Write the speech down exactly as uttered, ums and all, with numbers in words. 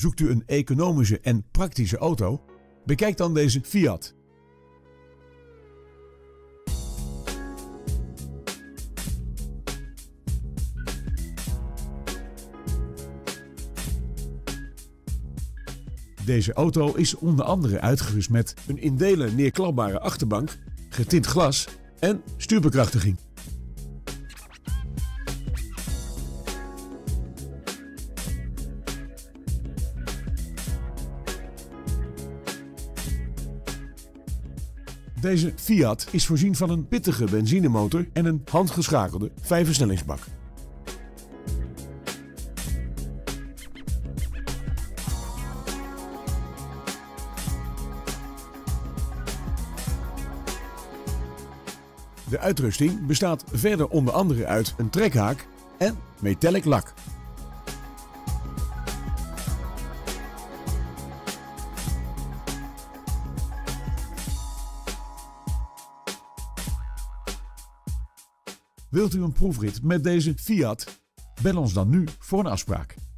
Zoekt u een economische en praktische auto? Bekijk dan deze Fiat. Deze auto is onder andere uitgerust met een in delen neerklapbare achterbank, getint glas en stuurbekrachtiging. Deze Fiat is voorzien van een pittige benzinemotor en een handgeschakelde vijfversnellingsbak. De uitrusting bestaat verder onder andere uit een trekhaak en metallic lak. Wilt u een proefrit met deze Fiat? Bel ons dan nu voor een afspraak.